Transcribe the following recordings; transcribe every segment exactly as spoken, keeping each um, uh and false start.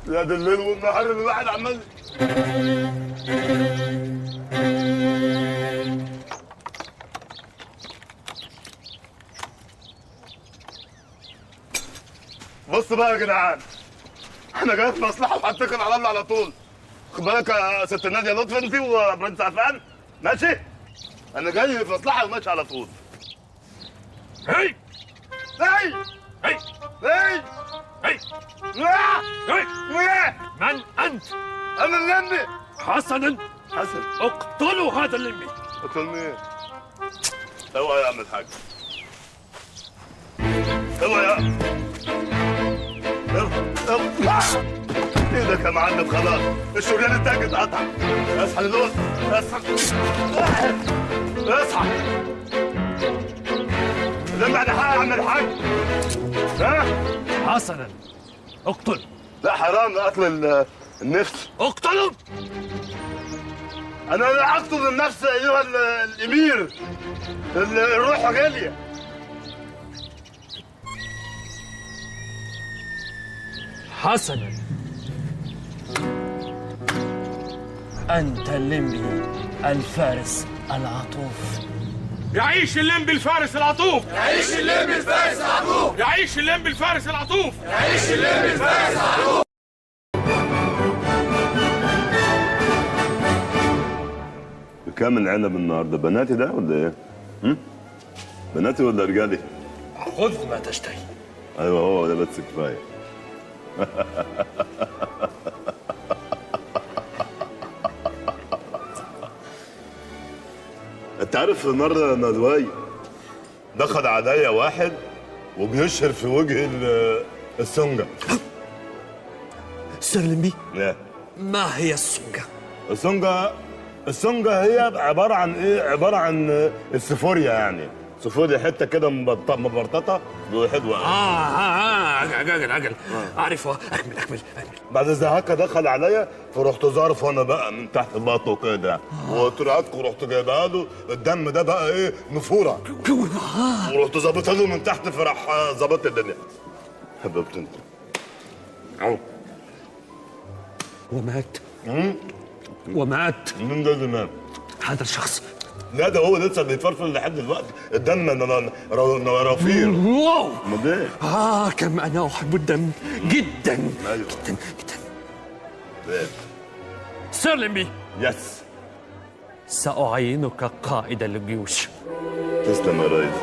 يا ده الليل والنهار اللي الواحد عمال. بص بقى يا جدعان، انا جاي في مصلحه وهتكل على الله على طول. خد بالك يا ست ناديه لطفي انت وبرنس عفان، ماشي؟ انا جاي في مصلحه وماشي على طول. هي هي هي هي هي هي من أنت؟ انا اللمبي. حسنا، حسن. اقتلوا هذا اللمبي. اقتل مين؟ اوعى يا عم الحاج، اوعى يا اوعى. ايدك يا معلم، خلاص الشريان التاج اتقطع. اصحى للون، اصحى اصحى. لما انا حق يا عم الحاج. ها؟ حسنا، اقتل. لا حرام قتل النفس. اقتلوا. انا لا اقتل النفس ايها الامير، الروح غاليه. حسنا، أنت اللمبي الفارس العطوف. يعيش اللمبي الفارس العطوف. يعيش اللمبي الفارس العطوف. يعيش اللمبي الفارس العطوف. يعيش اللمبي الفارس العطوف. بكام العنب النهارده؟ بناتي ده ولا ايه؟ هم؟ بناتي ولا رجالي؟ خذ ما تشتهي. ايوه هو ده بس كفايه. انت عارف مره ندواي دخل عليا واحد وبيشهر في وجه السنجه. سير لمبي، لا ما هي السنجة؟ السنجه السنجه هي عباره عن ايه؟ عباره عن السفوريا، يعني سفوريا حته كده مبرططه وحلوه. اه اه اه اجل اجل اعرفها. اكمل اكمل اكمل. بعد ذاك دخل عليا فرحت ظارف انا بقى من تحت بطنه كده، وطلعت ورحت جايبها له. الدم ده بقى ايه؟ نفوره. ورحت ظابطها له من تحت، فراح ظبطت الدنيا. حبيبتي انت. اهو. ومات. ومات. مين ده اللي مات؟ هذا الشخص. لا ده هو لسه بيتفرفل لحد دلوقتي، الدم رفير. واو. امال ايه؟ اه كم انا احب الدم جدا. ايوه جدا جدا. ايه؟ سير لمبي. يس. سأعينك قائد الجيوش. تسلم يا ريس.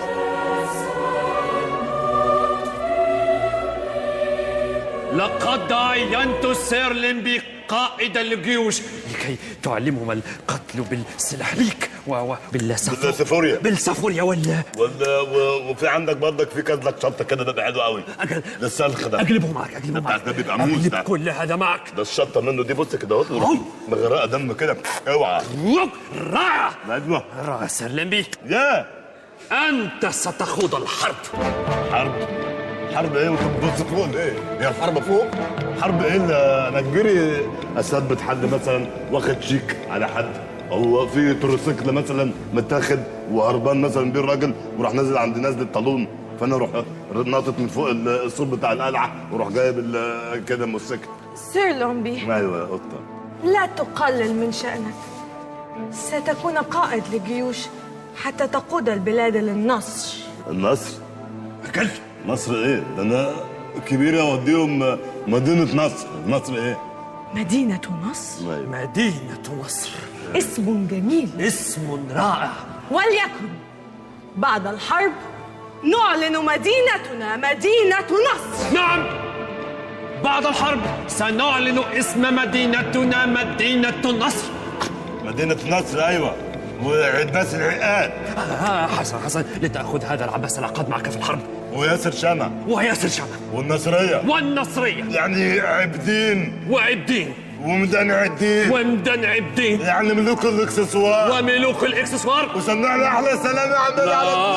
لقد عينت سير لمبي قائد الجيوش لكي تعلمهم القتل بالسلاح بيك وبالسافوريا. بالسافوريا ولا ولا وفي عندك برضك في كذلك شطه كده، ده حلو قوي. أجل للسلخ ده. اقلبه معك اقلبه معك. ده بيبقى موز ده. اقلب كل هذا معك. ده الشطه منه دي، بص كده اهو مغرقه دم كده. اوعى. رائع. ايوه رائع سير لمبي. يا انت ستخوض الحرب. حرب؟ حرب ايه وانت بتبص فوق ولا ايه؟ هي الحرب فوق؟ حرب ايه اللي انا اجري اثبت حد مثلا واخد شيك على حد، او في تروسيكل مثلا متاخد وهربان مثلا بيه الراجل وراح نازل عند نازل الطالون، فانا اروح ناطط من فوق السور بتاع القلعه واروح جايب كده موتوسيكل. سير لومبي. ايوه يا قطه. لا تقلل من شأنك، ستكون قائد للجيوش حتى تقود البلاد للنصر. النصر؟ أكل مصر ايه؟ ده انا كبير اوديهم مدينة نصر. نصر ايه؟ مدينة نصر؟ مدينة نصر اسم جميل، اسم رائع. وليكن بعد الحرب نعلن مدينتنا مدينة نصر. نعم، بعد الحرب سنعلن اسم مدينتنا مدينة نصر. مدينة نصر ايوه، وعيد ناس العقاد. آه حسن حسن، لتأخذ هذا العباس العقاد معك في الحرب. وياسر شمع. وياسر شمع. والنصرية. والنصرية. يعني عبدين. وعبدين. ومدن عبدين. ومدن عبدين. يعني ملوك الاكسسوار. وملوك الاكسسوار. وسمعنا احلى سلام يا عمنا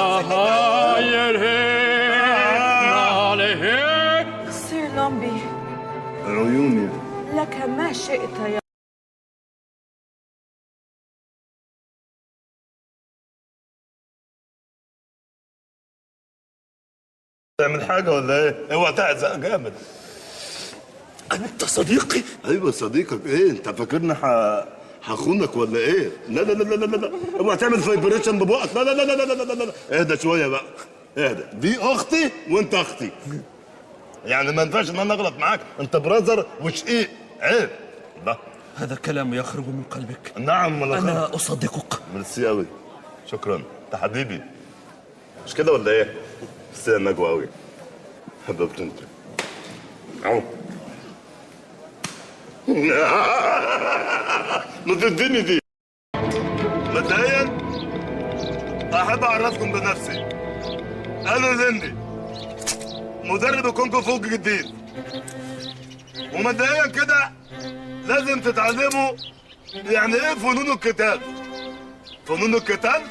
على سير لومبي. عيوني. لك ما شئت يا تعمل حاجة ولا ايه؟ اوعى تعزق جامد. أنت صديقي؟ ايوه صديقك. ايه انت فاكرني ح... هخونك ولا ايه؟ لا لا لا لا لا لا اوعى تعمل فايبريشن ببقك. لا لا لا لا لا لا لا لا اهدى شويه بقى، اهدى. دي اختي وانت اختي، يعني ما ينفعش ان انا اغلط معاك. انت براذر وشقيق، عيب. ده هذا كلام يخرج من قلبك. نعم ولا أنا خير؟ أصدقك. ميرسي قوي، شكرا. انت حبيبي مش كده ولا ايه؟ ميرسي يا نجوى قوي، حبيبت انت. اهو ما تديني دي. مبدئيا احب اعرفكم بنفسي، انا ليندي مدرب الكونغ فو جديد. ومبدئيا كده لازم تتعلموا يعني ايه فنون القتال. فنون القتال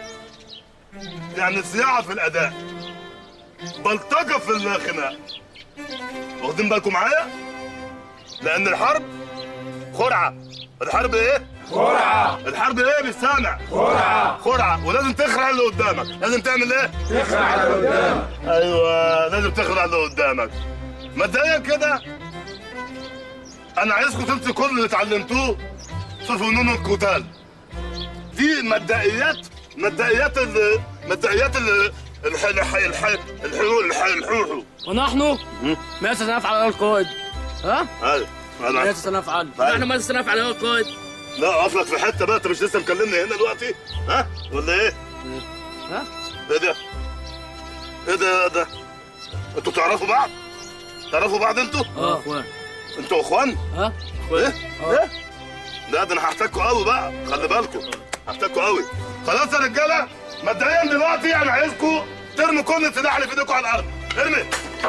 يعني صياعه في الاداء، بلطجه في الخناق. واخدين بالكم معايا؟ لان الحرب خرعه. الحرب ايه؟ خرعة. الحرب ايه؟ مش سامع. خرعة. خرعه، ولازم تخرع اللي قدامك. لازم تعمل ايه؟ تخرع اللي قدامك. ايوه لازم تخرع اللي قدامك. مبدئيا كده انا عايزكم تنسوا كل اللي اتعلمتوه في فنون القتال. دي مبدئيات مبدئيات ال مبدئيات ال الح الح الح الحلو الح الحلو. ونحن ماذا سنفعل يا القائد؟ ها؟ ايوه ماذا انا سنفعل؟ طيب. نحن ماذا سنفعل يا القائد؟ لا اصلك في حته بقى، انت مش لسه مكلمني هنا دلوقتي؟ ها ولا ايه؟ ها؟ ايه ده؟ ايه ده ده؟ انتوا تعرفوا بعض؟ تعرفوا بعض انتوا؟ اه اخوان. انتوا اخوان؟ ها؟ ايه؟ ايه؟ لا ده انا هحتاجكوا قوي بقى، خلي بالكم هحتاجكوا قوي. خلاص يا رجاله، مبدئيا دلوقتي انا عايزكم ترموا كل السلاح اللي في ايديكم على الارض. ارمي.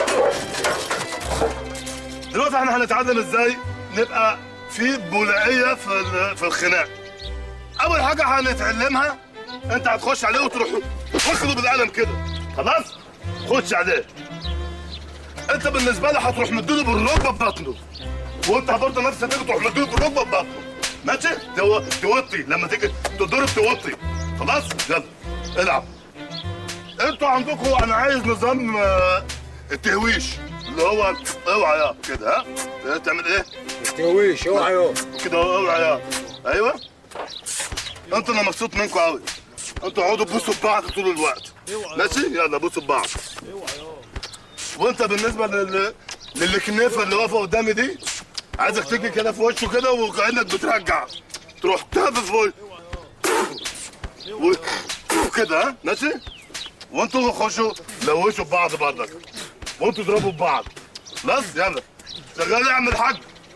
دلوقتي احنا هنتعلم ازاي نبقى في بولعيه في ال- في الخناق. اول حاجه هنتعلمها، انت هتخش عليه وتروح واخده بالقلم كده. خلاص؟ خش عليه. انت بالنسبه لي هتروح مديله بالركبه ببطنه، وانت برضه نفس الطريقه تروح مديله بالركبه ببطنه. ماشي؟ تو- توطي لما تيجي تضرب توطي. خلاص؟ يلا العب. انتوا عندكم انا عايز نظام آه، التهويش اللي هو اوعى يا كده. ها؟ تعمل ايه؟ تهويش. اوعى يا كده اوعى يا. ايوه. انتوا انا مبسوط منكم قوي. انتوا اقعدوا تبصوا ببعض طول الوقت. ماشي؟ يلا بصوا ببعض. وانت بالنسبه لل للكنيفه اللي واقفه قدامي دي، عايزك تيجي كده في وشه كده وكانك بترجع، تروح تهبف في وشه و- وكده. ها ماشي؟ وانتوا خشوا لوشوا ببعض برضك، وانتوا اضربوا ببعض. خلاص يلا شغال يا عم الحاج.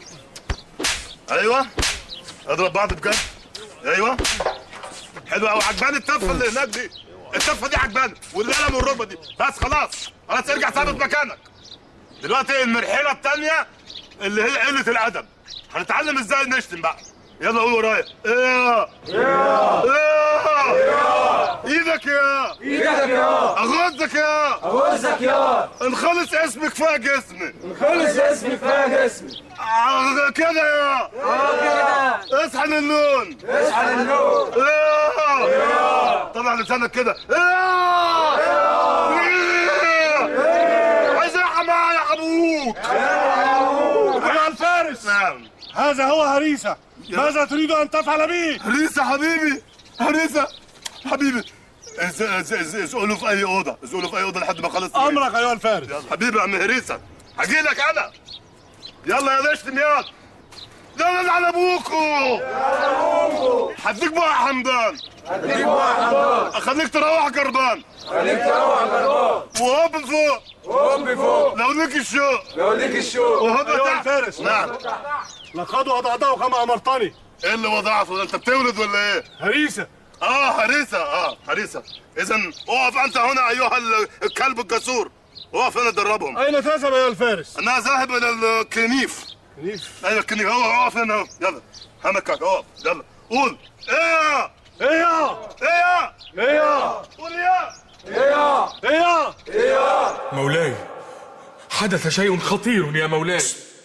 ايوه اضرب بعض بجد. ايوه حلو قوي، عجباني التفه اللي هناك دي. التفه دي عجباني، والقلم والركبه دي. بس خلاص خلاص ارجع ثابت مكانك. دلوقتي المرحله الثانيه اللي هي قله الادب، هنتعلم ازاي نشتم بقى. يلا قول ورايا. ايه يا ايه ايدك يا ايدك يا اغزك يا اغزك يا انخلص اسمك فيها جسمي. خلص اسمي فيها جسمي. آه، كده يا اه كده. اصحى للنون. اصحى للنور. ايه طلع لسانك كده. ايه ايه عايز يا حماية يا ابوك. أيها الفارس، نعم. هذا هو هريسة، ماذا تريد أن تفعل به؟ هريسة حبيبي، هريسة حبيبي. اس- اس- اس- اسأله في أي أوضة، اسأله في أي أوضة لحد ما أخلص. أمرك أيها الفارس. يلا حبيبي يا عم هريسة، هجي لك أنا. يلا يا نشتم يلا. لا لا على أبوكو. هديك بقى يا حمدان. هديك واحد حمدان. أخليك تروح جربان. خليك تروح جربان. وهوب لفوق. وهم فوق. لو ليك الشوق. لو ليك الشوق. وهوب أيها تحت. الفارس. نعم. لقد وضعته كما أمرتني. إيه اللي وضعته ده؟ أنت بتولد ولا إيه؟ هريسة. اه هريسة. اه هريسة. اذا اقف انت هنا ايها ال- الكلب الجسور. اقف هنا دربهم. أين تذهب أيها الفارس؟ انا ذاهب الى الكنيف. كنيف. ايوه الكنيف. هو اقف هنا اهو. يلا همكك اقف. يلا قول. ايه إيه يا ايه إيه يا قول يا يا إيه يا يا مولاي، حدث شيء خطير يا مولاي.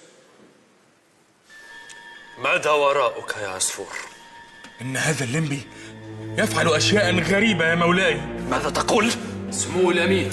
ماذا وراءك يا عصفور؟ إن هذا الليمبي يفعل أشياء غريبة يا مولاي. ماذا تقول؟ سمو الأمير،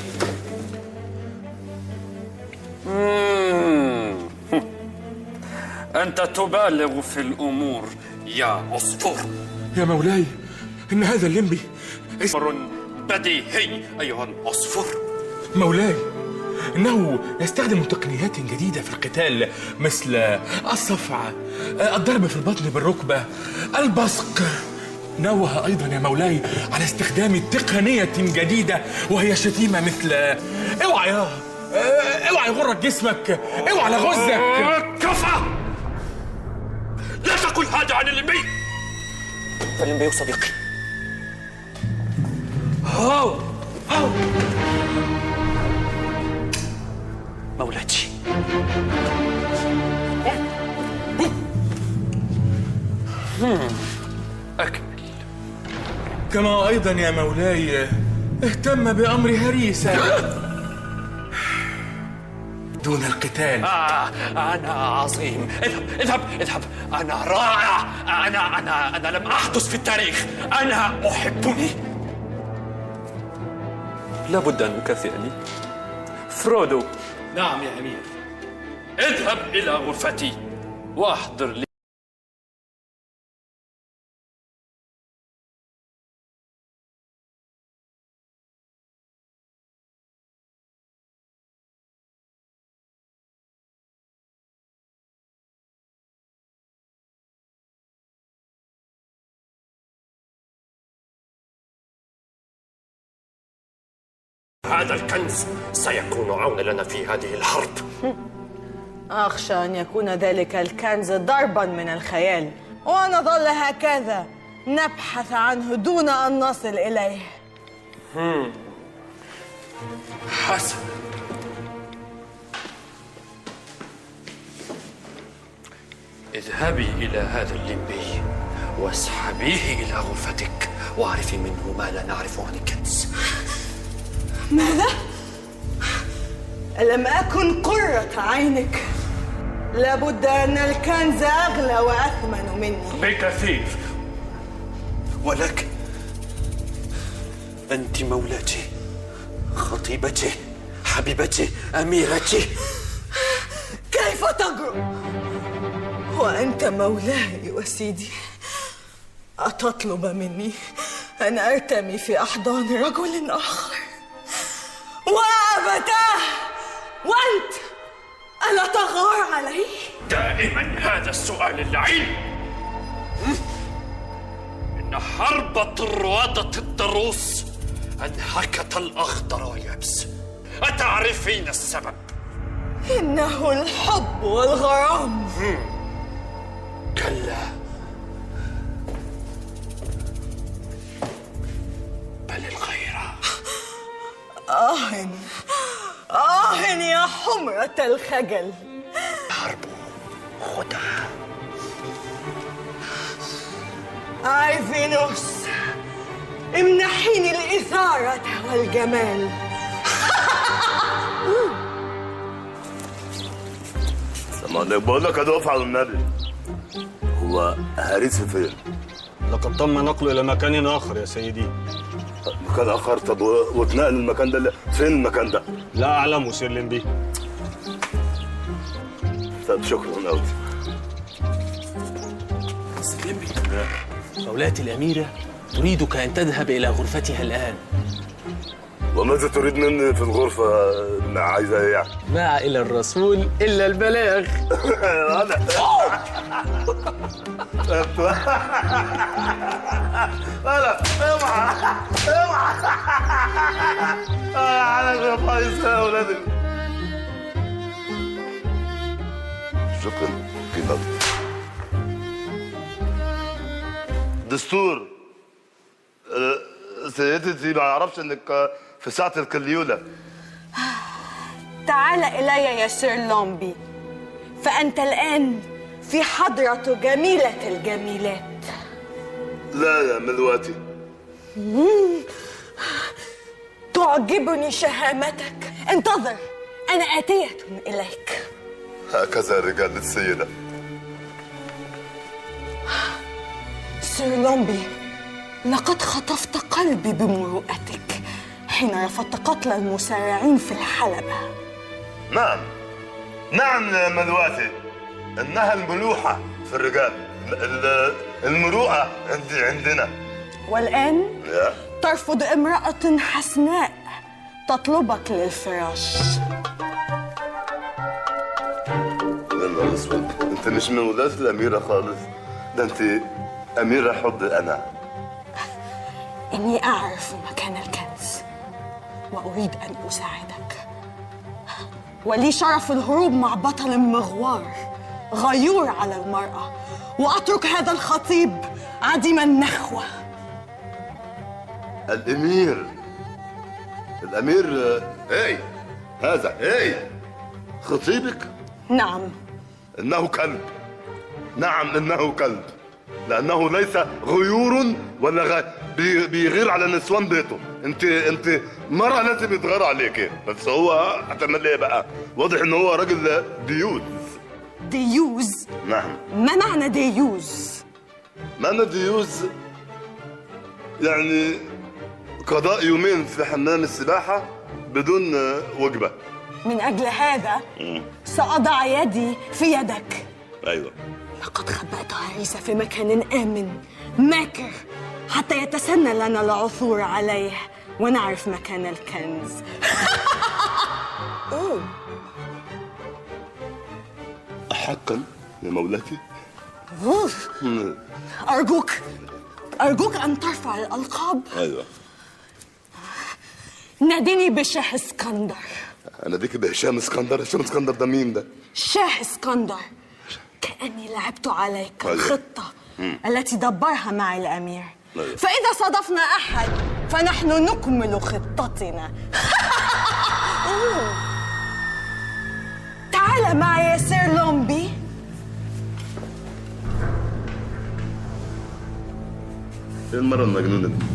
أنت تبالغ في الأمور يا عصفور. يا مولاي، إن هذا الليمبي أمر بديهي أيها العصفور. مولاي، إنه يستخدم تقنيات جديدة في القتال، مثل الصفعة، الضرب في البطن بالركبة، البصق. نوه أيضا يا مولاي على استخدام تقنية جديدة وهي شتيمة، مثل اوعى يا اوعى يغرك جسمك، اوعى لغزك. كفى! لا تقل هذا عن الليمبي. الليمبي صديقي. هاو هاو مولاتي. أكمل. كما أيضا يا مولاي اهتم بأمر هريسة دون القتال. آه أنا عظيم. اذهب اذهب اذهب. أنا رائع. أنا أنا أنا لم أحدث في التاريخ. أنا أحبني. لابد أن يكافئني. فرودو. نعم يا أمير. اذهب إلى غرفتي واحضر لي هذا الكنز. سيكون عونا لنا في هذه الحرب. أخشى أن يكون ذلك الكنز ضربا من الخيال، ونظل هكذا نبحث عنه دون أن نصل إليه. حسن. اذهبي إلى هذا الليمبي واسحبيه إلى غرفتك واعرفي منه ما لا نعرف عن الكنز. ماذا؟ ألم أكن قرة عينك؟ لابد أن الكنز أغلى وأثمن مني بكثير، ولكن أنت مولاتي، خطيبتي، حبيبتي، أميرتي. كيف تجرؤ وأنت مولاي وسيدي أتطلب مني أن أرتمي في أحضان رجل آخر؟ وأبتاه وأنت ألا تغار علي؟ دائما هذا السؤال اللعين. إن حرب طروادة الضروس أنهكت الأخضر واليابس. أتعرفين السبب؟ إنه الحب والغرام. كلا، بل الغيرة. آه آه يا حمرة الخجل. حرب خدعة. آي فينوس، امنحيني الإثارة والجمال. سامعني بقول لك ادوف على النبي، هو هريس فين؟ لقد تم نقله إلى مكان آخر يا سيدي. مكان آخر؟ طب واتنقل المكان ده فين المكان ده؟ لا أعلم سير ليمبي. طب شكرا قوي. سير ليمبي، مولاتي الأميرة تريدك أن تذهب إلى غرفتها الآن. وماذا تريد مني في الغرفة؟ ما عايزة ايه يعني؟ ما إلى الرسول إلا البلاغ. أنا أنا اوعى اوعى على الرفايس يا ولادي. شكرا كده. دستور سيدتي، ما اعرفش انك في ساعة الكليولة. تعال إلي يا سير لومبي، فأنت الآن في حضرة جميلة الجميلات. لا يا ملواتي. تعجبني شهامتك. انتظر، أنا آتية إليك. هكذا الرجال للسيدة. سير لومبي، لقد خطفت قلبي بمروءتك حين رفضت قتل المسارعين في الحلبة. نعم نعم يا ملواتي، انها الملوحه في الرجال، المروءه عندي عندنا. والآن يا. ترفض امرأة حسناء تطلبك للفراش. يا نهار اسود، انت مش من ولاد الاميره خالص، ده انت اميره حب انا. إني أعرف مكان الكنز وأريد أن أساعدك، ولي شرف الهروب مع بطل مغوار غيور على المرأة، وأترك هذا الخطيب عديم النخوة. الامير الامير اي هذا اي خطيبك؟ نعم. انه كلب. نعم انه كلب، لانه ليس غيور ولا غ... بي... بيغير على نسوان بيته. انت انت مرة لازم يتغير عليك، بس هو هتعمل ايه بقى؟ واضح ان هو راجل ديوز. ديوز؟ نعم. ما معنى ديوز؟ معنى ديوز يعني قضاء يومين في حمام السباحة بدون وجبة. من أجل هذا سأضع يدي في يدك. أيوة. لقد خبأت عريسة في مكان آمن ماكر حتى يتسنى لنا العثور عليه ونعرف مكان الكنز. أوه. أحقا يا مولاتي؟ أوف. أرجوك أرجوك أن ترفع الألقاب. أيوة. ناديني بشاه اسكندر. أنا ديك بهشام اسكندر. هشام اسكندر ده مين ده؟ شاه اسكندر. كأني لعبت عليك أيوة. الخطة مم. التي دبرها معي الأمير. أيوة. فإذا صادفنا أحد فنحن نكمل خطتنا. تعال معي يا سير لومبي. ايه المرة المجنونة دي؟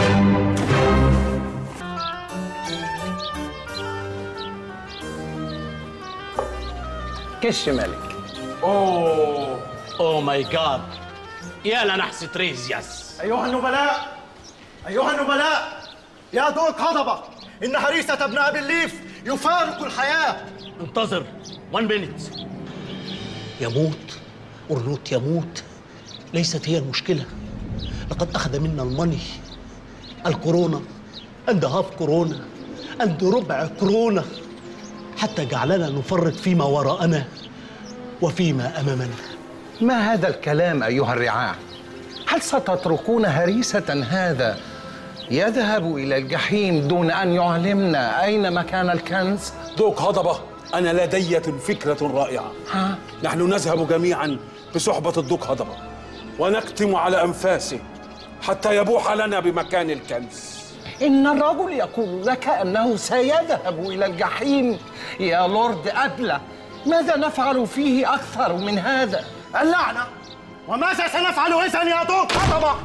كش ملك. اوه اوه ماي جاد، يا لنحس تريزياس. ايها النبلاء ايها النبلاء يا دوق هضبة، ان هريسة ابن ابي الليف يفارق الحياة. انتظر one minute. يموت أورنوت يموت، ليست هي المشكلة. لقد أخذ منا الماني، الكورونا أند هاف كورونا أند ربع كورونا، حتى جعلنا نفرط فيما وراءنا وفيما أمامنا. ما هذا الكلام أيها الرعاع؟ هل ستتركون هريسة هذا يذهب إلى الجحيم دون أن يعلمنا أين مكان الكنز؟ دوق هضبة، أنا لدي فكرة رائعة. ها؟ نحن نذهب جميعا بصحبة الدوق هضبة ونكتم على أنفاسه حتى يبوح لنا بمكان الكنز. إن الرجل يقول لك أنه سيذهب إلى الجحيم يا لورد أبلة. ماذا نفعل فيه أكثر من هذا؟ اللعنة! وماذا سنفعل إذن يا دوق هضبة؟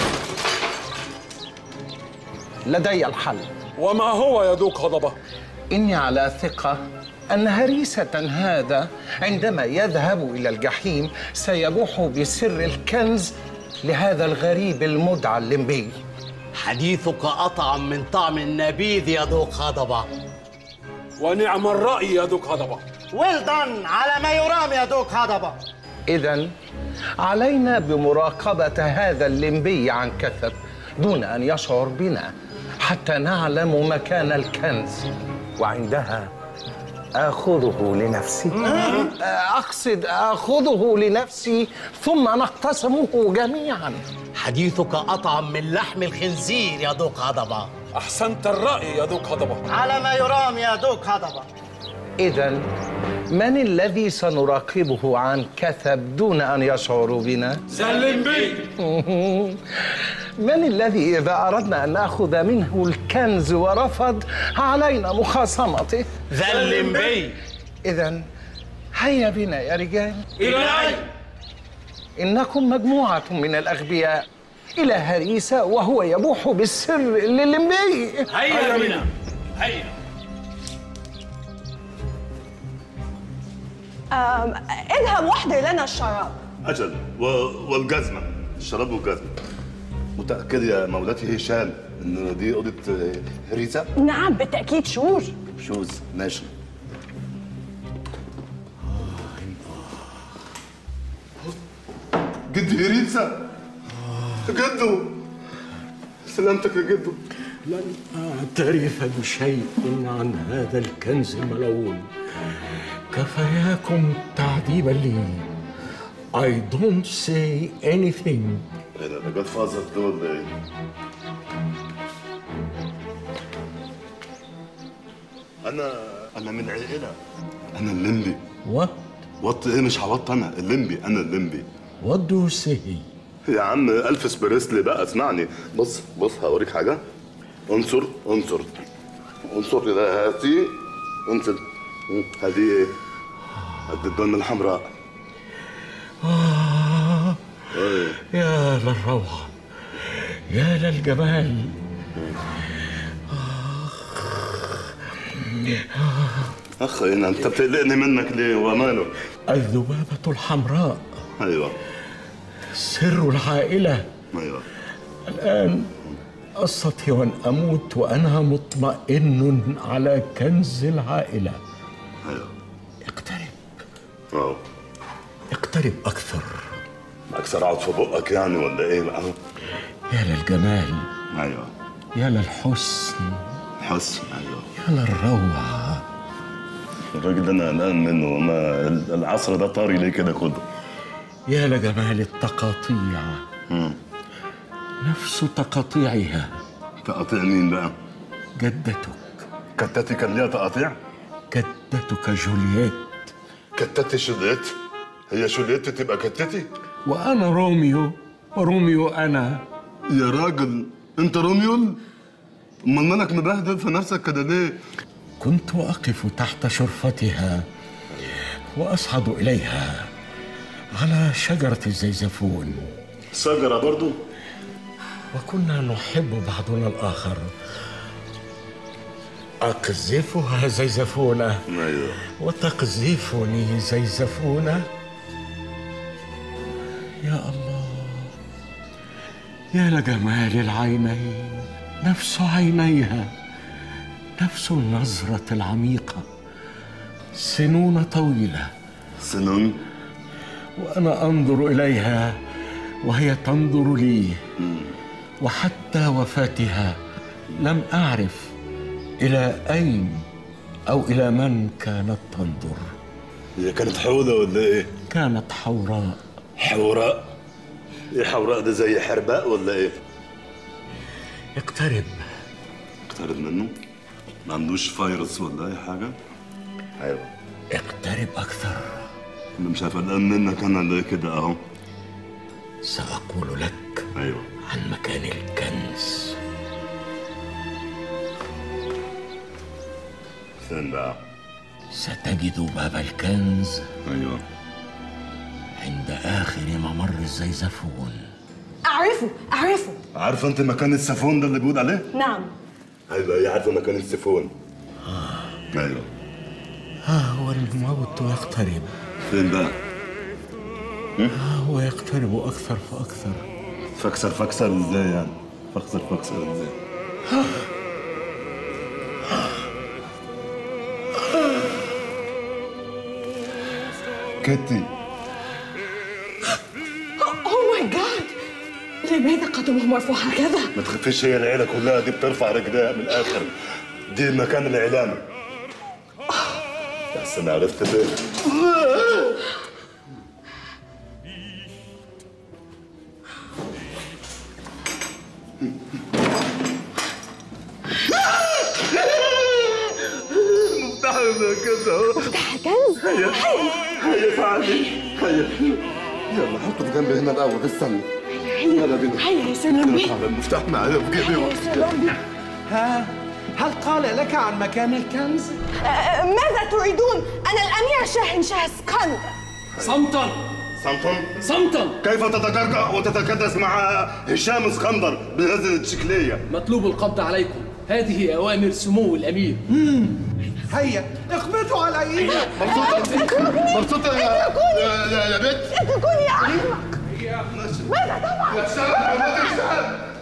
لدي الحل. وما هو يا دوق هضبة؟ إني على ثقة أن هريسة هذا عندما يذهب إلى الجحيم سيبوح بسر الكنز لهذا الغريب المدعى الليمبي. حديثك أطعم من طعم النبيذ يا دوق هضبة. ونعم الرأي يا دوق هضبة. ويل دان على ما يرام يا دوق هضبة. إذن علينا بمراقبة هذا الليمبي عن كثب دون أن يشعر بنا حتى نعلم مكان الكنز، وعندها آخذه لنفسي. أقصد آخذه لنفسي ثم نقتسمه جميعا. حديثك أطعم من لحم الخنزير يا دوق هضبة. أحسنت الرأي يا دوق هضبة. على ما يرام يا دوق هضبة. إذن من الذي سنراقبه عن كثب دون أن يشعر بنا؟ الليمبي. من الذي إذا أردنا أن نأخذ منه الكنز ورفض علينا مخاصمته؟ الليمبي. إذن هيا بنا يا رجال. إلى أين؟ إنكم مجموعة من الأغبياء إلى هريسة وهو يبوح بالسر للمبي. هيا بنا هيا. اذهب واحضر لنا الشراب. أجل و... والجزمة، الشراب والجزمة. متأكد يا مولاتي هشام إن دي أوضة هريسة؟ نعم بالتأكيد. شور شوز ماشي. جدي هريسة جدو سلامتك يا جدو. لن أعترف بشيء عن هذا الكنز الملعون. كفاياكم تعذيبا لي. I don't say anything. ايه ده ده جاد فازر دول ولا ايه؟ انا انا من عائله. انا الليمبي. What? وط ايه مش هوط انا الليمبي انا الليمبي. What do you say? يا عم الفس بريسلي بقى اسمعني. بص بص هوريك حاجه. انصر انصر انصر كده هاتي انصر. هذه ايه؟ الدبانه الحمراء. آه يا للروعة يا للجمال. اخ ايه انت بتقلقني منك ليه وماله؟ الذبابة الحمراء. ايوه سر العائلة. ايوه الآن أستطيع أن أموت وأنا مطمئن على كنز العائلة. ايوه اقترب. اه اقترب أكثر. اكثر اقعد في بقك يعني ولا ايه بقى؟ يا للجمال. ايوه يا للحسن. حسن ايوه. يا للروعة. الراجل ده انا قلقان منه. ما العصر ده طاري ليه كده كله؟ يا لجمال التقاطيع. امم نفس تقاطيعها. تقاطيع مين بقى؟ جدتك. كتاتي كان ليها تقاطيع؟ جدتك جولييت. كتاتي جولييت؟ هي جولييت تبقى كتاتي؟ وأنا روميو وروميو أنا. يا راجل أنت روميو؟ أمال مالك مبهدل في نفسك كده ليه؟ كنت أقف تحت شرفتها وأصعد إليها على شجرة الزيزفون. شجرة برضو؟ وكنا نحب بعضنا الآخر. أقذفها زيزفونة أيوه وتقذفني زيزفونة. يا الله يا لجمال العينين. نفس عينيها نفس النظرة العميقة. سنون طويلة. سنون؟ وأنا أنظر إليها وهي تنظر لي. وحتى وفاتها لم أعرف إلى أين أو إلى من كانت تنظر. هي كانت حوضة ولا إيه؟ كانت حوراء. حوراء؟ إيه حوراء ده زي حرباء ولا إيه؟ اقترب. اقترب منه؟ ما عندوش فيروس ولا أي حاجة؟ أيوه اقترب أكثر. أنا مش قلقان منك أنا ليه كده أهو؟ سأقول لك أيوه عن مكان الكنز. فين بقى؟ ستجد باب الكنز. أيوه عند آخر ممر الزيزفون. أعرفه أعرفه. عارفة أنت مكان السفون ده اللي بيقول عليه؟ نعم. أيوه هي عارفة مكان السفون. آه أيوه. ها هو الموت يقترب. فين بقى؟ ها هو يقترب أكثر فأكثر. فاكسر فاكسر إزاي يعني؟ فاكسر فاكسر إزاي؟ كيتي. أوه ماي جاد، لماذا قدمه مرفوع هكذا؟ ما تخافيش، هي العيلة كلها دي بترفع رجليها من الآخر. دي المكان الإعلامي. بس أنا عرفت فين. مفتاح الكنز اهو. مفتاح الكنز؟ هيا هيا تعالي هيا. يلا حطه في جنبي هنا الأول. استنى. يلا بينا. هيا يا سلومبي. المفتاح معايا في جيبي. هيا يا سلومبي. ها هل قال لك عن مكان الكنز؟ أه ماذا تريدون؟ أنا الأمير شاهن شاه اسكندر. صمتا صمتا صمتا. كيف تتجرأ وتتكدس مع هشام اسكندر بهذه الشكلية؟ مطلوب القبض عليكم. هذه أوامر سمو الأمير. هيا اقبضوا علي. مبسوطة؟ مبسوطة يا يا يا بنت؟ اتركوني يا أحمق. ماذا تفعل؟ يا شاب يا شاب.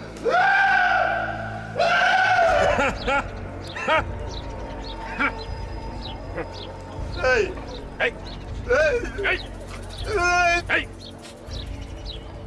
هاي هاي هاي هاي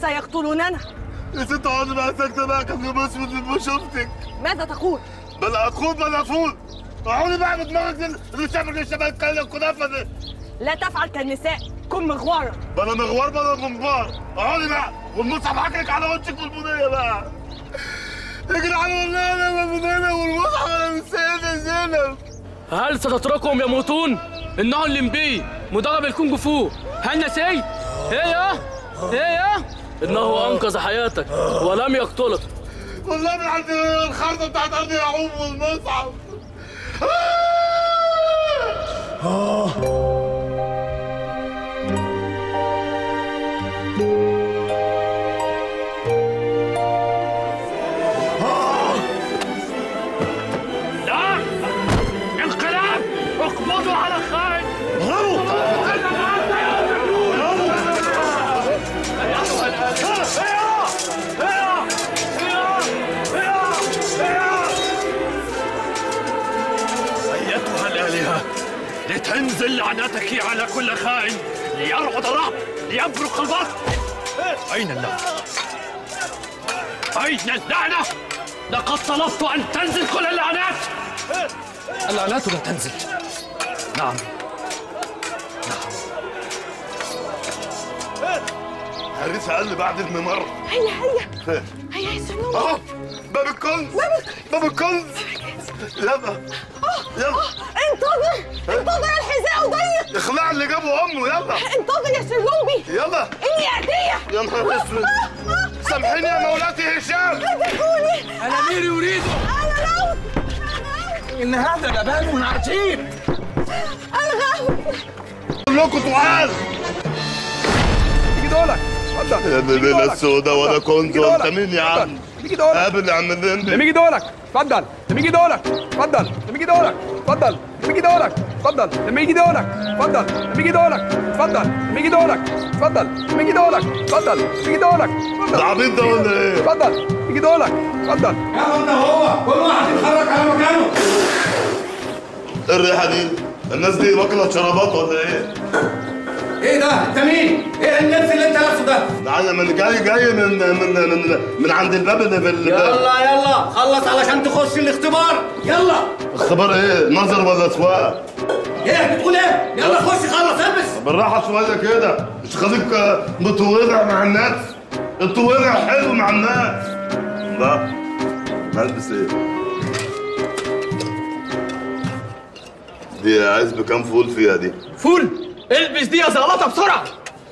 سيقتلوننا. يا ست اقعدي بقى ساكته بقى، كان يوم اسود لما شفتك. ماذا تقول؟ بل اقول بل افول. اقعدي بقى بدماغك اللي بتعمل الشباب الكنافه دي. لا تفعل كالنساء، كن مغوارا. بلا مغوار بلا منبار. اقعدي بقى والمصحف حكلك على وشك والبنيه بقى. اجري على والله والبنيه والمصحف على السيده زينب. هل ستتركهم يموتون؟ إنه الليمبي مدرب الكونغ فو. هل نسيت؟ هي هي إنه أنقذ حياتك ولم يقتلك. والله من عند الخرطه بتاعت ارض يعقوب والمصحف. لا! انقلاب! اقبضوا على خالد! أيتها الآلهة، لتنزل لعنتك على كل خائن، ليرعد الرعب، ليبرق البرق. أين اللعنة؟ أين اللعنة؟ لقد طلبت أن تنزل كل اللعنات. اللعنات لا تنزل. نعم هريسة قال لي بعد الممر. هيا هيا هيا يا سلوم. اهو باب الكنز. باب الكنز. يلا يلا. انتظر انتظر، الحذاء ضيق. اخلع اللي جابه امه. يلا انتظر يا سلومي. يلا اني اتيه. يا نهار اسود. سامحيني يا مولاتي هشام. صدقوني الامير يريد انا لو إن هذا لبان عجيب. الغاو كلكم تعال. تيجي دولك اتفضل. يا ابن الليله السوداء ولا كنت. انت مين يا عم؟ تيجي دولك. قابل يا عم الليمبي. لما يجي دولك اتفضل. لما يجي دولك اتفضل. لما يجي دولك اتفضل. لما يجي دولك اتفضل. لما يجي دولك اتفضل. لما يجي دولك اتفضل. لما يجي دولك اتفضل. لما يجي دولك اتفضل. لما يجي دولك اتفضل. ده عبيط ده ولا ايه؟ اتفضل. يجي دولك اتفضل. يلا انت هو كل واحد يتحرك على مكانه. ايه الريحه دي؟ الناس دي واكله شرابات ولا ايه؟ ايه ده؟ انت مين؟ ايه اللبس اللي انت لابسه ده؟ ده انا من جاي جاي من من من من عند الباب اللي في ال- يلا يلا خلص علشان تخش الاختبار. يلا. اختبار ايه؟ نظر ولا سواقه؟ ايه بتقول ايه؟ يلا خش خلص البس. بالراحه شويه كده، مش خليك متوجع مع الناس. التوجع حلو مع الناس. لا هلبس ايه؟ دي عايز بكام فول فيها دي؟ فول، البس دي يا زغلطه بسرعه.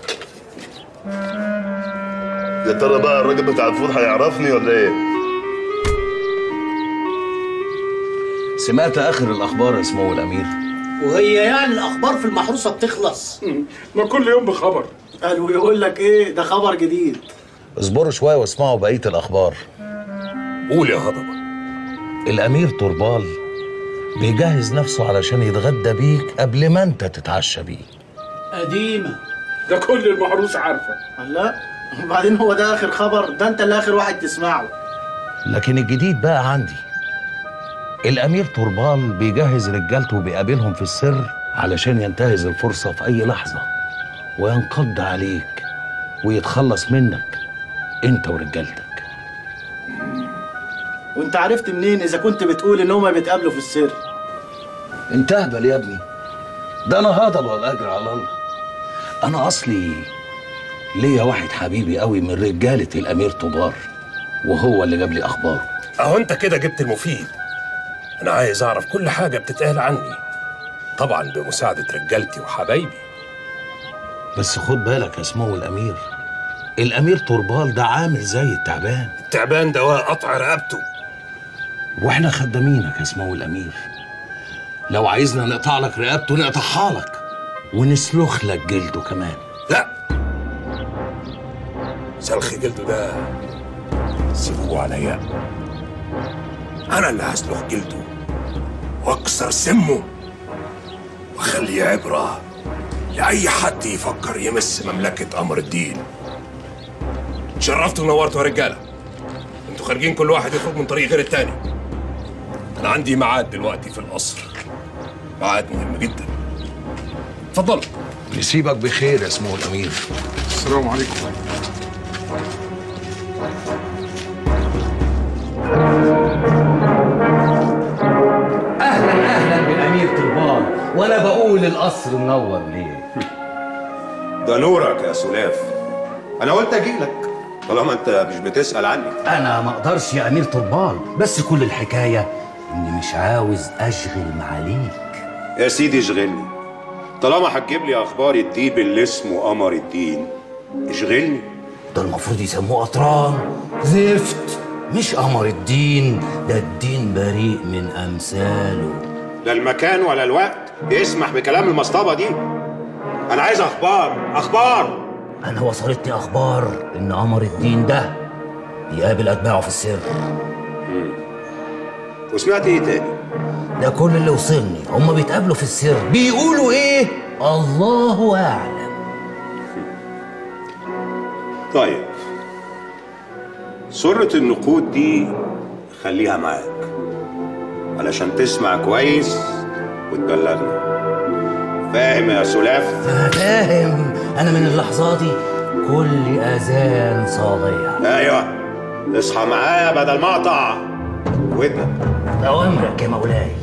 يا ترى بقى الراجل بتاع الفول هيعرفني ولا ايه؟ سمعت آخر الأخبار يا سمو الأمير؟ وهي يعني الاخبار في المحروسه بتخلص؟ ما كل يوم بخبر. قالوا يقول لك ايه ده خبر جديد. اصبروا شوية واسمعوا بقية الأخبار. قول يا هضبة. الأمير طربال بيجهز نفسه علشان يتغدى بيك قبل ما أنت تتعشى بيه. قديمه. ده كل المحروس عارفه. لا وبعدين هو ده اخر خبر؟ ده انت اللي اخر واحد تسمعه. لكن الجديد بقى عندي. الأمير طربال بيجهز رجالته وبيقابلهم في السر علشان ينتهز الفرصة في أي لحظة وينقض عليك ويتخلص منك أنت ورجالتك. وانت عرفت منين اذا كنت بتقول ان هما بيتقابلوا في السر؟ انت اهبل يا ابني. ده أنا هضبة والأجر على الله. أنا أصلي ليا واحد حبيبي قوي من رجالة الأمير طوبار وهو اللي جاب لي أخباره. أهو أنت كده جبت المفيد. أنا عايز أعرف كل حاجة بتتقال عني، طبعا بمساعدة رجالتي وحبايبي. بس خد بالك يا سمو الأمير، الأمير طربال ده عامل زي التعبان. التعبان دواء قطع رقبته. وإحنا خدامينك يا سمو الأمير. لو عايزنا نقطع لك رقبته نقطعها لك ونسلخ لك جلده كمان. لا، سلخ جلده ده سيبوه عليا. أنا اللي هسلخ جلده وأكسر سمه وأخليه عبرة لأي حد يفكر يمس مملكة أمر الدين. شرفتوا ونورتوا يا رجالة. انتوا خارجين كل واحد يخرج من طريق غير التاني. أنا عندي ميعاد دلوقتي في القصر، ميعاد مهم جدا. اتفضلوا. نسيبك بخير يا سمو الأمير. السلام عليكم. اهلا اهلا بالامير طربال، وانا بقول القصر منور ليه؟ ده نورك يا سلاف. انا قلت اجيلك طالما انت مش بتسأل عني. انا ما اقدرش يا امير طربال، بس كل الحكايه اني مش عاوز اشغل معاليك. يا سيدي اشغلني، طالما هتجيب لي اخبار الديب اللي اسمه قمر الدين اشغلني. ده المفروض يسموه قطران زفت، مش قمر الدين. ده الدين بريء من امثاله. لا المكان ولا الوقت يسمح بكلام المصطبه دي. انا عايز اخبار اخبار. انا وصلتني اخبار ان قمر الدين ده يقابل اتباعه في السر. مم. وسمعت ايه تاني؟ ده كل اللي وصلني. هما بيتقابلوا في السر، بيقولوا ايه الله اعلم. طيب سرة النقود دي خليها معاك علشان تسمع كويس وتبلغنا. فاهم يا سلاف؟ فاهم. انا من اللحظة دي كل اذان صاغية. ايوه اصحى معايا بدل ما اقطع ودنك. اوامرك يا مولاي.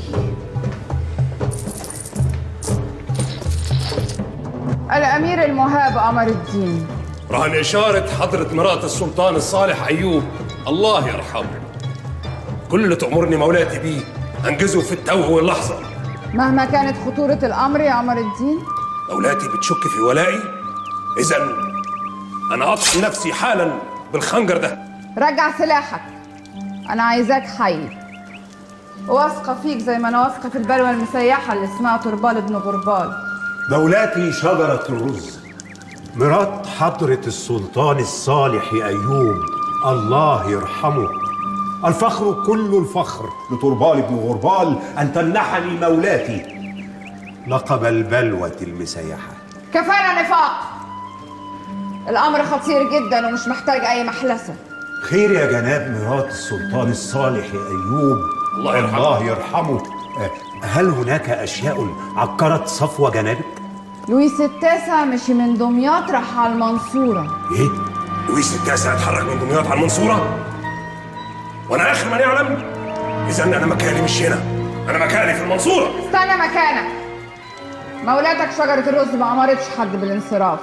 الامير المهاب قمر الدين. رهن إشارة حضرة مرات السلطان الصالح أيوب الله يرحمه. كل اللي تأمرني مولاتي بيه أنجزه في التو واللحظة. مهما كانت خطورة الأمر يا قمر الدين. مولاتي بتشك في ولائي؟ إذن أنا أطحن نفسي حالا بالخنجر ده. رجع سلاحك، أنا عايزاك حي. واثقة فيك زي ما أنا واثقة في البلوة المسيحة اللي اسمها طربال ابن غربال. مولاتي شجرة الرز، مرات حضرة السلطان الصالح أيوب الله يرحمه. الفخر كل الفخر لطربال بن غربال أن تمنحني مولاتي لقب البلوة المسيحة. كفانا نفاق، الأمر خطير جدا ومش محتاج أي محلسة. خير يا جناب مرات السلطان الصالح أيوب الله يرحمه. الله يرحمه. هل هناك أشياء عكرت صفو جنابك؟ لويس التاسع مشي من دمياط راح على المنصورة. ايه؟ لويس التاسع اتحرك من دمياط على المنصورة؟ وانا اخر من يعلم؟ اذا انا مكاني مش هنا، انا مكاني في المنصورة. استنى مكانك، مولاتك شجرة الرز ما امرتش حد بالانصراف.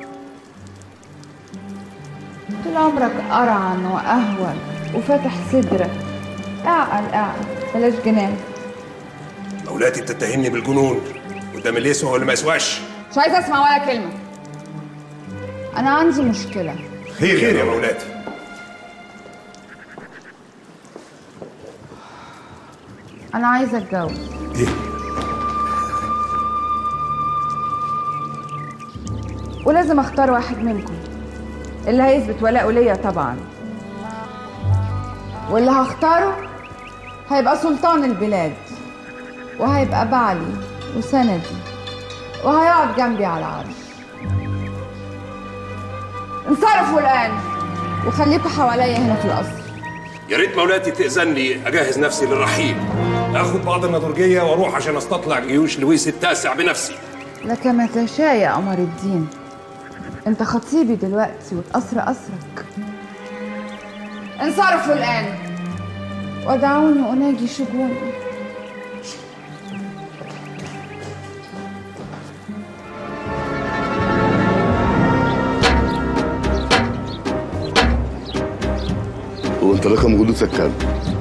طول عمرك قرعن واهول وفاتح صدرك. اعقل اعقل بلاش جنان. مولاتي بتتهمني بالجنون قدام اللي يسوى واللي ما يسواش. مش عايزه اسمع ولا كلمه. انا عندي مشكله. خير خير يا مولاتي. انا عايزه اتجوز. ايه؟ ولازم اختار واحد منكم اللي هيثبت ولاءه ليا طبعا، واللي هختاره هيبقى سلطان البلاد وهيبقى بعلي وسندي وهيقعد جنبي على العرش. انصرفوا الآن وخليكوا حواليا هنا في القصر. يا ريت مولاتي تأذن لي أجهز نفسي للرحيل، آخد بعض النضرجية وأروح عشان أستطلع جيوش لويس التاسع بنفسي. لك ما تشاء يا قمر الدين، أنت خطيبي دلوقتي والقصر قصرك. انصرفوا الآن ودعوني أناجي شجوني. هو انت رقم جلوسك كام؟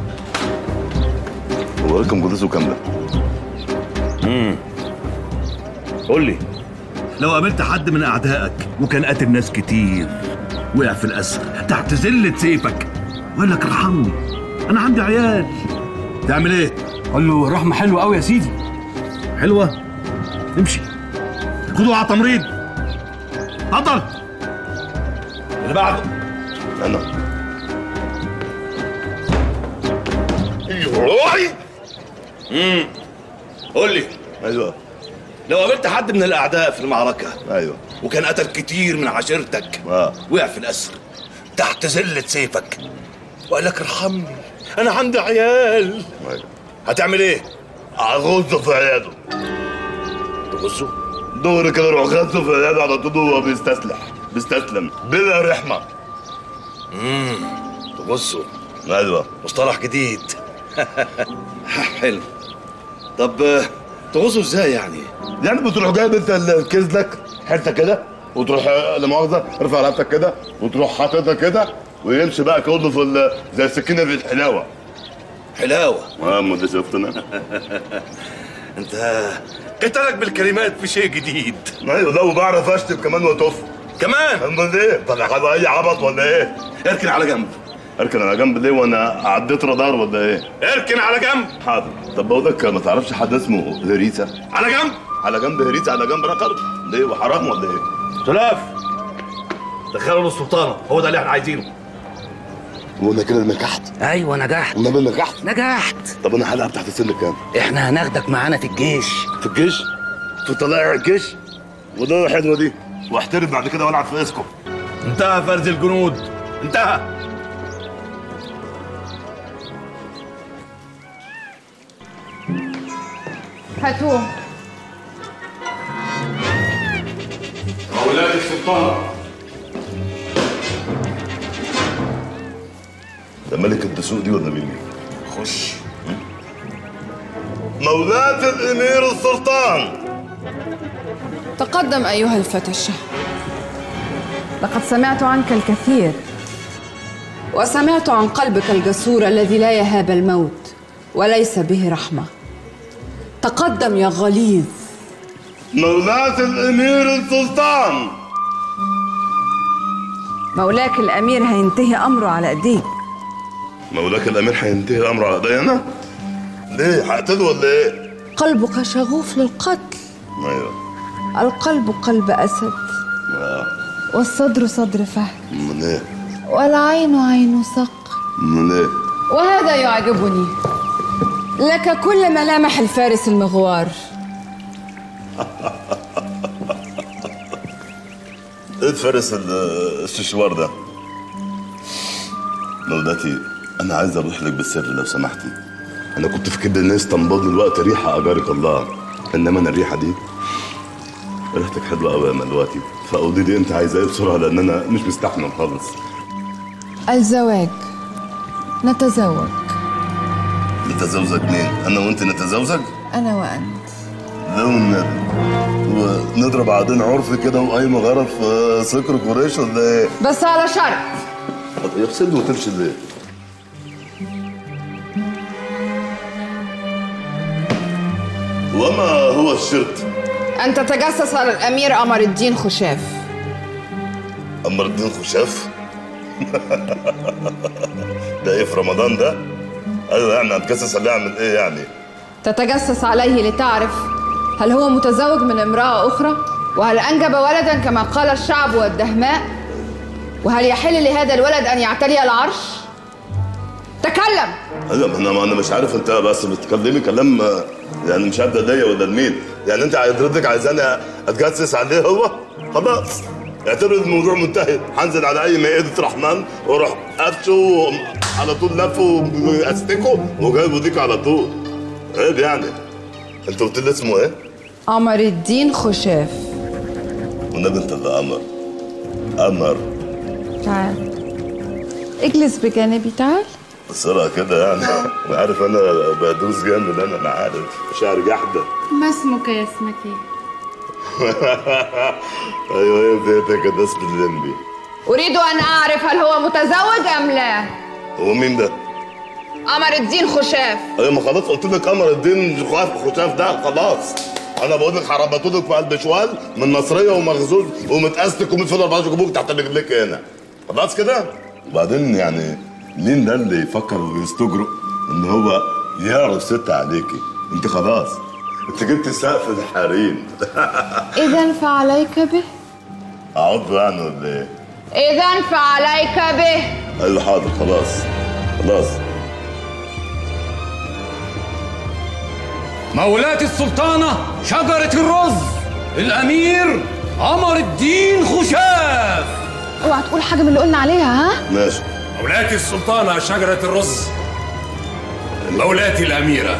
هو رقم جلوسه كام ده؟ امم قول لي، لو قابلت حد من اعدائك وكان قاتل ناس كتير وقع في الاسر تحت زلة سيفك وقال لك ارحمني انا عندي عيال، تعمل ايه؟ قال له رحمه حلوه قوي يا سيدي. حلوه؟ امشي خدوه على تمريض. اتفضل. اللي بعده. انا روحي. امم قول لي. ايوه. لو قابلت حد من الاعداء في المعركه ايوه وكان قتل كتير من عشيرتك اه وقع في الاسر تحت زلة سيفك وقال لك ارحمني انا عندي عيال، ايوه هتعمل ايه؟ اغزه في عياده. تغزه؟ دوري كده روح غزه في عياده على طول وهو بيستسلح بيستسلم بلا رحمه. امم تغصوا. ايوه مصطلح جديد. حلو. طب تغصوا ازاي يعني؟ يعني بتروح جايب انت الكيس لك حته كده وتروح لا مؤاخذه ارفع رقبتك كده وتروح حاططها كده ويمشي بقى كله في زي السكينه في الحلاوه. حلاوه؟ اه ما ده شفتنا. انت قتلك بالكلمات في شيء جديد. ايوه ده وبعرف اشتم كمان واطف. كمان؟ امال ايه؟ طب اي عبط ولا ايه؟ اركن على جنب. اركن على جنب ليه وانا عديت رادار ولا ايه؟ اركن على جنب. حاضر. طب بقول لك ما تعرفش حد اسمه هريسه؟ على جنب. على جنب هريسه على جنب رقر. ليه وحرام ولا ايه؟ سلاف دخلوا للسلطانه، هو ده اللي احنا عايزينه. وانا كده نجحت؟ ايوه نجحت. والنبي نجحت؟ نجحت. طب انا هلعب تحت سن كام؟ احنا هناخدك معانا في الجيش. في الجيش؟ في طلائع الجيش؟ وده حلوه دي. واحترف بعد كده والعب في اسكو. انتهى فرز الجنود، انتهى. هاتوه. أولاد السلطان. ده ملك الدسوق دي ولا مين؟ خش. مولاة الامير السلطان. تقدم أيها الفتى الشهم. لقد سمعت عنك الكثير، وسمعت عن قلبك الجسور الذي لا يهاب الموت وليس به رحمة. تقدم يا غليظ. مولاة الامير السلطان. مولاك الامير هينتهي امره على ايديك. مولاك الامير هينتهي امره على ايديا انا؟ ليه؟ هقتله ولا ايه؟ قلبك شغوف للقتل. ايوه. القلب قلب اسد. اه. والصدر صدر فهد. من ايه؟ والعين عين صقر. من ايه؟ وهذا يعجبني. لك كل ملامح الفارس المغوار. ايه الفارس الششوار ده؟ مولاتي انا عايز اروح لك بالسر لو سمحتي. انا كنت في كده ان اسطنبول دلوقتي ريحه اجارك الله، انما انا الريحه دي ريحتك حلوه قوي يا ملواتي، فقولي لي انت عايزه ايه بسرعه لان انا مش مستحمل خالص. الزواج. نتزوج. نتزوجك مين؟ انا وانت نتزوجك؟ انا وانت. لا والنبي. ونضرب عقدين عرف كده وقايمه غرف في سكر قريش ولا ايه؟ بس على شرط. يفسد وتمشي ليه؟ وما هو الشرط؟ أن تتجسس على الأمير قمر الدين خشاف. قمر الدين خشاف؟ ده إيه في رمضان ده؟ أيوه يعني هتجسس عليه أعمل إيه يعني؟ تتجسس عليه لتعرف هل هو متزوج من امرأة أخرى؟ وهل أنجب ولدا كما قال الشعب والدهماء؟ وهل يحل لهذا الولد أن يعتلي العرش؟ تكلم! ايوه انا انا مش عارف انت بس بتكلمي كلام يعني مش عارف ده ليا ولا لمين، يعني انت حضرتك عايزاني اتجسس عليه هو؟ خلاص اعتبر الموضوع منتهي، هنزل على اي مائده رحمن واروح قفشه على طول لفه واستكه وجايبه ديك على طول. عيب يعني. انت قلت لي اسمه ايه؟ قمر الدين خشاف. والنبي انت اللي قمر. قمر. تعال اجلس بجانبي. تعال بسرعة كده يعني. أنا عارف أنا بدوس جامد أنا أنا عارف شعر جحدة. ما اسمك يا اسمك ايه؟ أيوه هي بيتك كده اسم الليمبي. أريد أن أعرف هل هو متزوج أم لا؟ هو مين ده؟ قمر الدين خشاف. أيوه ما خلاص قلت لك قمر الدين خشاف ده خلاص. أنا بقول لك هربطوا لك في قلب شوال من نصرية ومغزول ومتأستك ومتفضل أربعة جبوك تحت رجليك هنا. خلاص كده؟ وبعدين يعني مين ده اللي يفكر ويستجرؤ ان هو يعرف ست عليكي؟ انت خلاص انت جبت سقف الحريم. اذا فعليك به. اعض يعني ولا ايه؟ اذا فعليك به. ايوه حاضر خلاص خلاص. مولاة السلطانة شجرة الرز الأمير قمر الدين خشاف. اوعى تقول حاجة من اللي قلنا عليها. ها؟ ماشي. مولاتي السلطانة شجرة الرز. مولاتي الأميرة.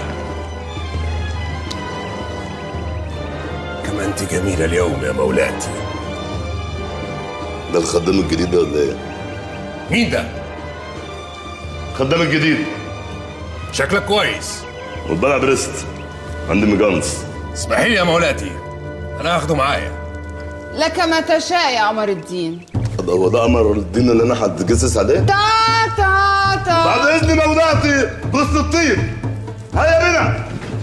كما أنت جميلة اليوم يا مولاتي. ده الخدام الجديد ده ولا إيه؟ مين ده؟ خدام الجديد. شكلك كويس. وبلعب بريست. عندي مجانس. اسمحي لي يا مولاتي، انا هاخده معايا. لك ما تشاء يا قمر الدين. طب هو ده قمر الدين اللي انا هتجسس عليه؟ تا تا تا بعد اذن مولاتي بص الطيب. هيا بنا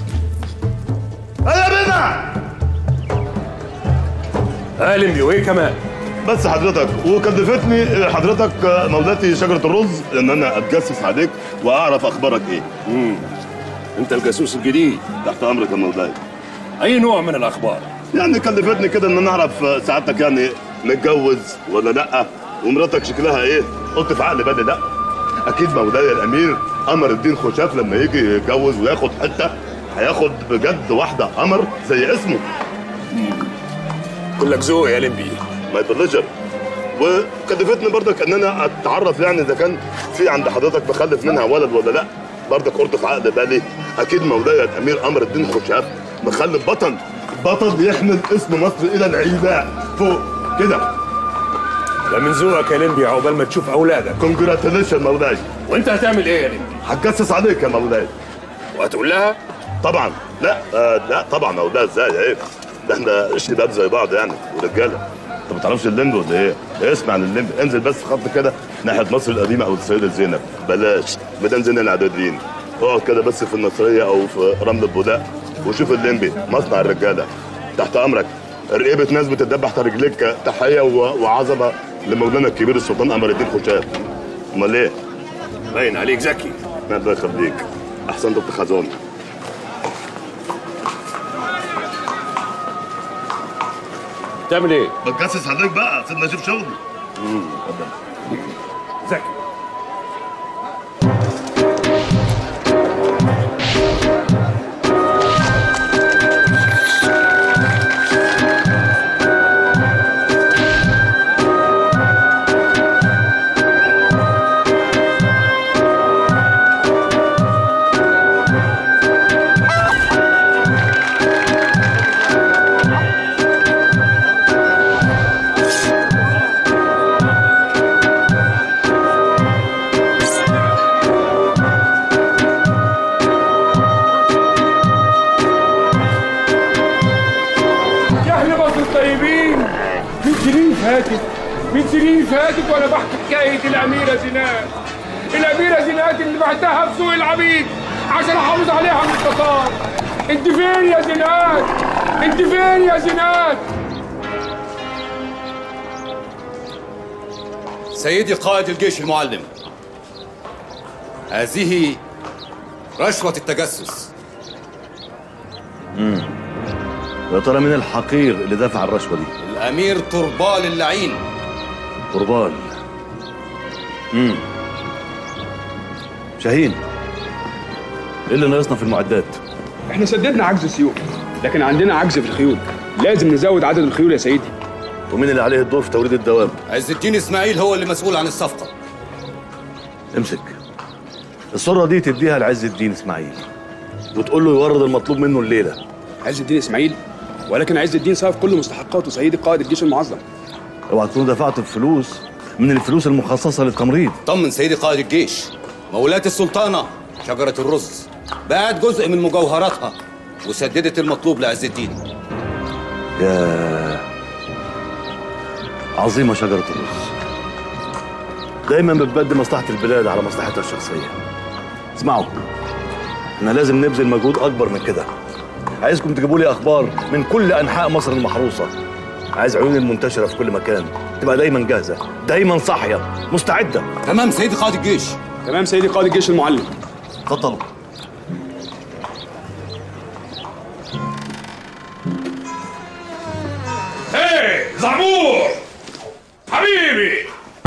هيا بنا. قال لي وايه كمان؟ بس حضرتك وكلفتني حضرتك مولاتي شجره الرز ان انا اتجسس عليك واعرف اخبارك ايه. امم انت الجاسوس الجديد. تحت امرك يا مولاي. اي نوع من الاخبار؟ يعني كلفتني كده ان انا اعرف سعادتك يعني متجوز ولا لا، ومراتك شكلها ايه؟ قلت في عقل بالي لا، اكيد مولاي الامير قمر الدين خشاف لما يجي يتجوز وياخد حته هياخد بجد واحده قمر زي اسمه. كلك ذوق يا لمبي. ماي بليجر. وكلفتني برضك ان انا اتعرف يعني اذا كان في عند حضرتك مخلف منها ولد ولا لا، برضك قلت في عقل بالي اكيد مولاي الامير قمر الدين خشاف مخلف بطل، بطل يحمل اسم مصر الى العيباء فوق كده. ده من ذوقك يا لمبي عقبال ما تشوف اولادك. كونجراتيليشن مولاي. وانت هتعمل ايه يا لمبي؟ هتجسس عليك يا مولاي. وهتقول لها؟ طبعا. لا آه لا طبعا اقول لها ازاي؟ عيب، ده احنا شباب زي بعض يعني ورجاله. انت ما تعرفش الليمبي ولا ايه؟ اسمع عن الليمبي، انزل بس خط كده ناحيه مصر القديمه او السيده زينب، بلاش ميدان زين العابدين، اقعد كده بس في النصريه او في رمل البولاق وشوف الليمبي مصنع الرجاله. تحت امرك. رقيبه ناس بتدبح تحت رجليك، تحيه وعظمه لمولانا الكبير السلطان قمر الدين خشاف. امال ايه؟ باين عليك ذكي. الله يخليك. احسن دكتور خزون. تعمل ايه؟ بتجسس عليك بقى، سيبنا نشوف شغلي. امم اتفضل. ذكي. من سنين فاتت وانا بحكي حكايه الاميره زينات. الاميره زينات اللي بعتها في سوق العبيد عشان احافظ عليها من التتار. انت فين يا زينات؟ انت فين يا زينات؟ سيدي قائد الجيش المعلم، هذه رشوة التجسس. امم يا ترى مين الحقير اللي دافع الرشوة دي؟ الأمير طربال اللعين. طربال. امم شاهين، ايه اللي ناقصنا في المعدات؟ احنا سددنا عجز السيوف، لكن عندنا عجز في الخيول. لازم نزود عدد الخيول يا سيدي. ومين اللي عليه الدور في توريد الدواب؟ عز الدين اسماعيل هو اللي مسؤول عن الصفقة. امسك الصورة دي تديها لعز الدين اسماعيل وتقول له يورد المطلوب منه الليلة. عز الدين اسماعيل؟ ولكن عز الدين صرف كل مستحقاته سيدي قائد الجيش المعظم. اوعى تكونوا دفعتوا الفلوس من الفلوس المخصصة للتمريض. طمن سيدي قائد الجيش، مولاة السلطانة شجرة الرز باعت جزء من مجوهراتها وسددت المطلوب لعز الدين. يا عظيمة شجرة الرز، دايما بتبدي مصلحة البلاد على مصلحتها الشخصية. اسمعوا، احنا لازم نبذل مجهود اكبر من كده. عايزكم تجيبوا لي اخبار من كل انحاء مصر المحروسة. عايز عيون المنتشرة في كل مكان تبقى دايما جاهزة، دايما صاحية، مستعدة. تمام سيدي قائد الجيش. تمام سيدي قائد الجيش المعلم. اتفضلوا. هي زعبور حبيبي.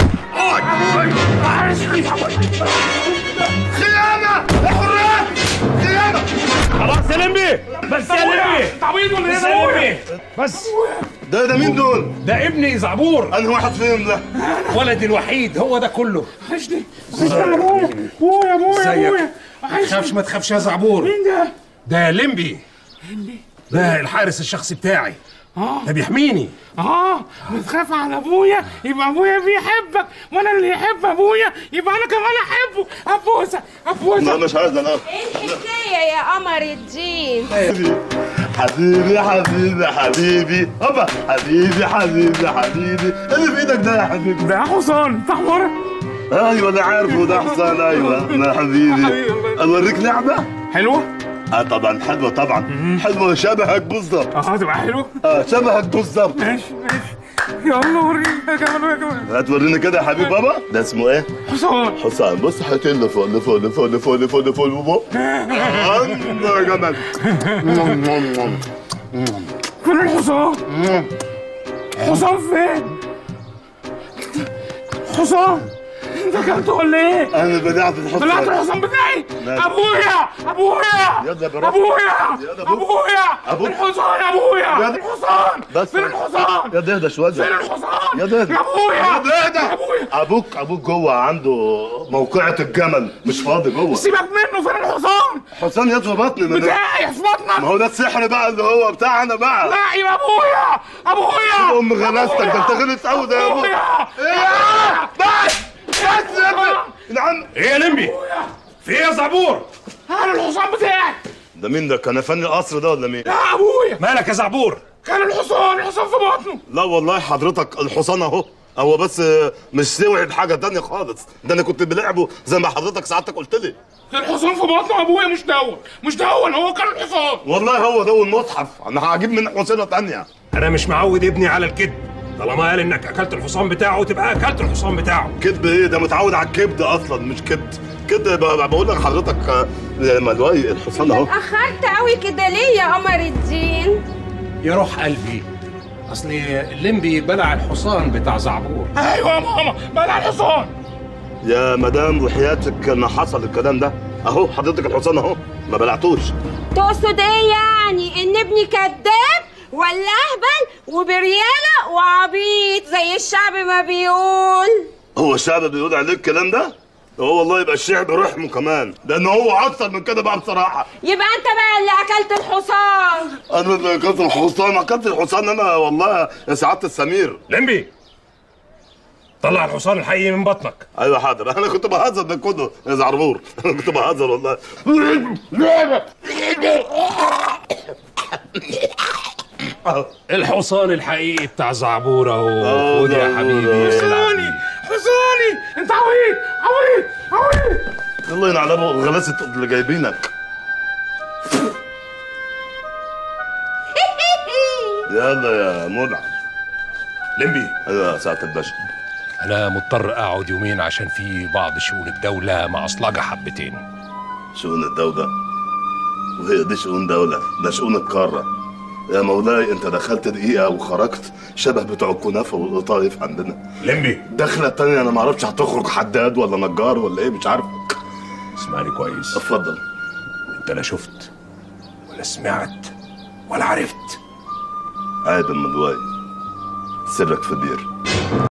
خيانة يا حراس، خيانة. خلاص يا لمبي، بس يا لمبي. تعبيط ولا ايه يا لمبي؟ بس ده ده مين دول؟ ده ابني زعبور. أنهي واحد فيهم ده؟ ولدي الوحيد هو ده كله. وحشني. وحشني يا ابويا. ابويا ابويا ابويا. ما تخافش ما تخافش يا زعبور. مين ده؟ ده لمبي. لمبي؟ ده الحارس الشخصي بتاعي. اه ده بيحميني. اه بتخاف على ابويا يبقى ابويا بيحبك، وانا اللي يحب ابويا يبقى انا كمان احبه. ابوسه ابوسه. لا مش عايز انا. ايه الحكايه يا قمر الدين؟ حبيبي حبيبي حبيبي هوبا حبيبي حبيبي حبيبي اللي في ايدك ده يا حبيبي ده حصان بتاع حمارة. ايوه انا عارفه ده حصان. ايوه انا حبيبي اوريك لعبه حلوه. اه طبعا حلوه طبعا حلوه شبهك بالظبط. اه تبقى حلوه. اه شبهك بالظبط. ماشي ماشي يلا وريني يا كمان يا كمان. هتوريني كده يا حبيب بابا. ده اسمه ايه؟ حصان. حصان. بص حيطين لفوق لفوق لفوق لفوق لفوق لفوق لفوق. يا جمال. فين الحصان؟ حصان فين؟ حصان انت اكلته ولا ايه؟ انا بلعت الحصان. بلعت الحصان بتاعي؟ ابويا ابويا يلا برافو. ابويا ابويا ابوك الحصان يا ابويا الحصان. بس فين الحصان؟ يا ده اهدى شويه. فين الحصان؟ يا ده اهدى. يا ابويا يا ده اهدى. ابوك ابوك جوه عنده موقعة الجمل مش فاضي جوه. سيبك منه. فين الحصان؟ حصان يا في بطني. بتاعي في بطنك. ما هو ده السحر بقى اللي هو بتاعنا بقى. لا يا ابويا ابويا. ام غلاستك ده انت غلط قوي ده يا ابويا. ايه بس بس يا ابني. نعم. ايه يا لمبي؟ في ايه يا زعبور؟ انا الحصان بتاعي. ده مين ده؟ كان فني القصر ده ولا مين؟ لا ابويا. مالك يا زعبور؟ كان الحصان الحصان في بطنه. لا والله حضرتك الحصان اهو. هو بس مش سوي بحاجه تانية خالص. ده انا كنت بلعبه زي ما حضرتك ساعتك قلت لي. كان الحصان في بطنه ابويا مش دون مش دون هو كان الحصان. والله هو ده المصحف. انا هجيب من حصينه تانية. انا مش معود ابني على الكذب. طالما قال انك اكلت الحصان بتاعه تبقى اكلت الحصان بتاعه. كذب ايه؟ ده متعود على الكبد اصلا مش كبد. كده بقول لك حضرتك ملواي الحصان اهو. اتاخرت قوي كده ليه يا قمر الدين؟ يا روح قلبي اصل الليمبي بلع الحصان بتاع زعبور. ايوه يا ماما بلع الحصان. يا مدام وحياتك ما حصل الكلام ده اهو. حضرتك الحصان اهو ما بلعتوش. تقصد ايه يعني؟ ان ابني كذاب ولا اهبل وبرياله وعبيط زي الشعب ما بيقول؟ هو الشعب بيقول عليك الكلام ده؟ هو والله يبقى الشعب رحمه كمان، لان هو اكتر من كده بقى بصراحه. يبقى انت بقى اللي اكلت الحصان. انا اللي اكلت الحصان. اكلت الحصان انا والله يا سعاده السمير. لمبي طلع الحصان الحقيقي من بطنك. ايوه حاضر. انا كنت بهزر ده كله يا زعربور. انا كنت بهزر والله. الحصان الحقيقي بتاع زعبور اهو. خد يا حبيبي. حصاني حصاني. انت عويط عويط عويط. يلا ينعلبوا غلاسه اللي جايبينك. يلا يا منعم. لمبي. ايوه يا سعاده الباشا. انا مضطر اقعد يومين عشان في بعض شؤون الدوله معصلجه حبتين. شؤون الدوله؟ وهي دي شؤون دوله؟ ده شؤون القاره يا مولاي. انت دخلت دقيقه وخرجت شبه بتوع الكنافه والقطايف عندنا. لمبي دخله تانية انا ما اعرفش هتخرج حداد ولا نجار ولا ايه مش عارفك. اسمعني كويس. اتفضل. انت لا شفت ولا سمعت ولا عرفت. عيب المدواي. سرك في بير.